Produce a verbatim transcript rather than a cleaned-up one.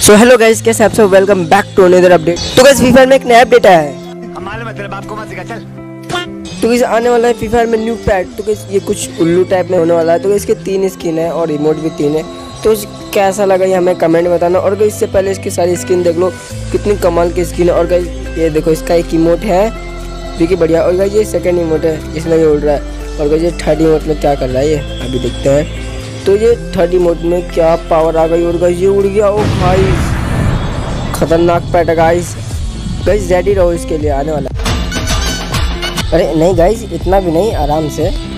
So hello guys, कैसे आप सब? Welcome back to another update. तो गाइस फ्री फायर में एक नया अपडेट आया है। हमारे मतलब आपको मत सिखा चल। तो गाइस आने वाला है फ्री फायर में न्यू पैड। तो गाइस ये कुछ उल्लू टाइप में होने वाला है। तो गाइस इसके तीन स्किन है और इमोट भी तीन है। तो कैसा लगा ये हमें कमेंट बताना। और गाइस इससे पहले इसकी सारी स्किन देख लो, कितनी कमाल की स्किन है। और गाइस ये देखो, इसका एक इमोट है जो कि बढ़िया। और गाइस ये सेकंड इमोट है जिसमें ये उड़ रहा है। और गाइस ये थर्ड इमोट में क्या कर रहा है ये अभी देखते हैं। तो ये थर्ड इमोट में क्या पावर आ गई। और गाइस ये उड़ गया। ओ भाई खतरनाक पैड है गाइस। गाइस रेडी रहो इसके लिए, आने वाला। अरे नहीं गाइस, इतना भी नहीं, आराम से।